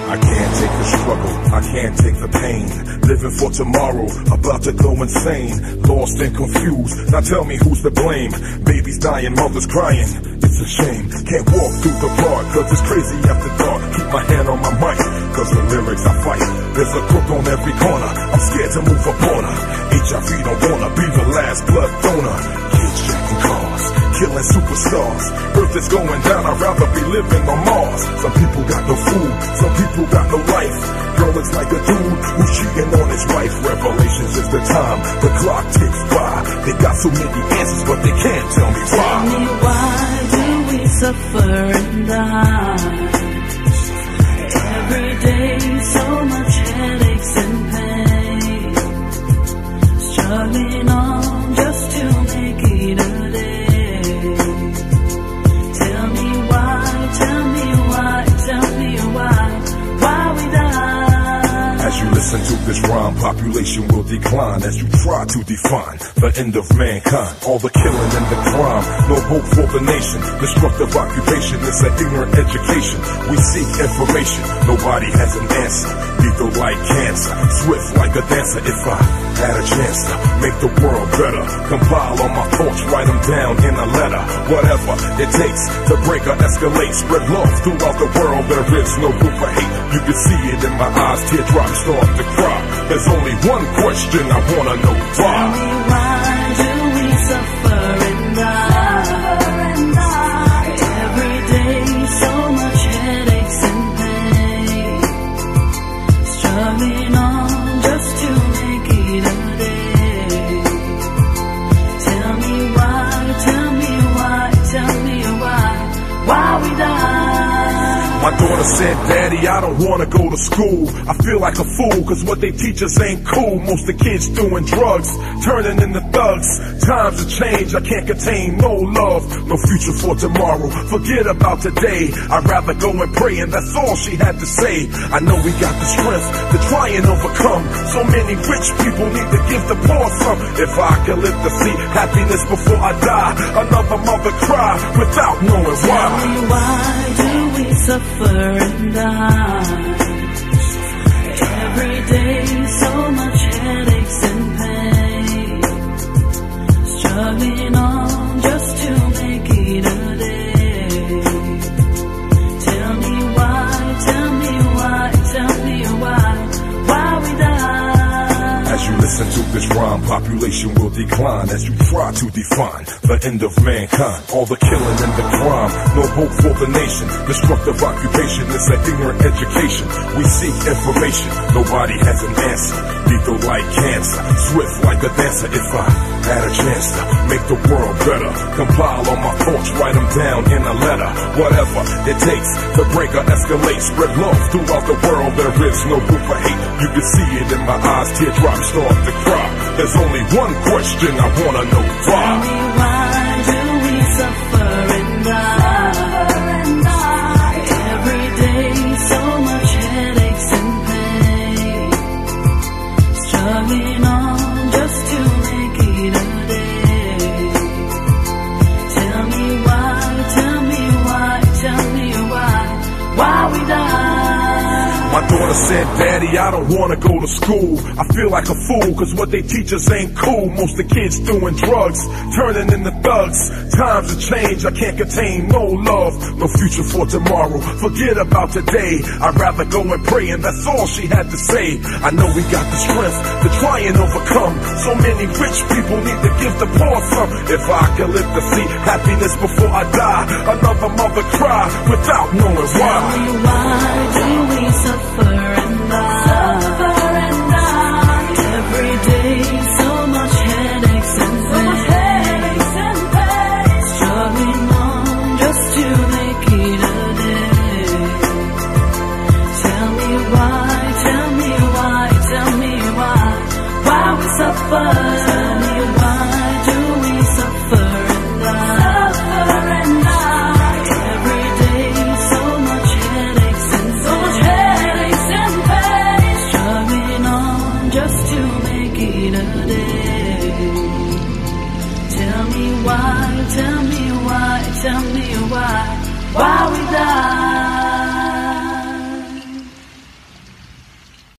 I can't take the struggle, I can't take the pain. Living for tomorrow, about to go insane. Lost and confused, now tell me who's to blame. Babies dying, mothers crying, it's a shame. Can't walk through the park, cause it's crazy after dark. Keep my hand on my mic, cause the lyrics I fight. There's a crook on every corner, I'm scared to move a border. HIV don't wanna be the last blood donor. Kids jacking cars, killing superstars. Earth is going down, I'd rather be living on Mars. Some people got no food, some people got no life. Girl, it's like a dude who's cheating on his wife. Revelations is the time, the clock ticks by. They got so many answers, but they can't tell me why. Tell me why do we suffer and die? Every day so much headaches and pain. Struggling on just to make it a day. Tell me why, tell me why, tell me why we die. As you listen to this rhyme, population will decline as you try to define the end of mankind. All the killing and the crime, no hope for the nation. Destructive occupation, it's an ignorant education. We seek information, nobody has an answer. Lethal like cancer, swift like a dancer. If I had a chance to make the world better, compile all my thoughts, write them down in a letter. Whatever it takes to break or escalate, spread love throughout the world. There is no room for hate. You can see it in my eyes, teardrops start to cry. There's only one question I wanna know: why? Tell me why do we suffer and die? Every day so much headaches and pain. Struggling on just to make it a day. Tell me why, tell me why, tell me why we die. My daughter said, Daddy, I don't wanna go to school. I feel like a fool, cause what they teach us ain't cool. Most of the kids doing drugs, turning into thugs. Times have changed, I can't contain no love. No future for tomorrow, forget about today. I'd rather go and pray, and that's all she had to say. I know we got the strength to try and overcome. So many rich people need to give the poor some. If I could live to see happiness before I die, another mother cry without knowing why. Tell me why do we suffer and die? Every day so much headaches and pain. Struggling on just to make it a day. Tell me why, tell me why, tell me why we die. As you listen to this rhyme, population will decline as you try to define the end of mankind. All the killing and the crime, no hope for the nation. Destructive occupation, it's an ignorant education. We seek information, nobody has an answer. Lethal like cancer, swift like a dancer. If I had a chance to make the world better, compile all my thoughts, write them down in a letter. Whatever it takes to break or escalate, spread love throughout the world. There is no room for hate. You can see it in my eyes, teardrops start to cry. There's only one question I wanna know: why? Tell me why do we suffer and die? Every day so much headaches and pain. Struggling on just to make it a day. Tell me why, tell me why, tell me why we die. My daughter said, Daddy, I don't wanna go to school. I feel like a fool, cause what they teach us ain't cool. Most of the kids doing drugs, turning into thugs. Times have changed, I can't contain no love. No future for tomorrow, forget about today. I'd rather go and pray, and that's all she had to say. I know we got the strength to try and overcome. So many rich people need to give the poor some. If I could live to see happiness before I die, another mother cry without knowing why. Tell me why do we suffer and die? Every day so much headaches and pain. Struggling on just to make it a day. Tell me why, tell me why, tell me why we suffer. Tell me why do we suffer and die? Every day so much headaches and pain. Struggling on just to make it a day. Tell me why, tell me why, tell me why we die.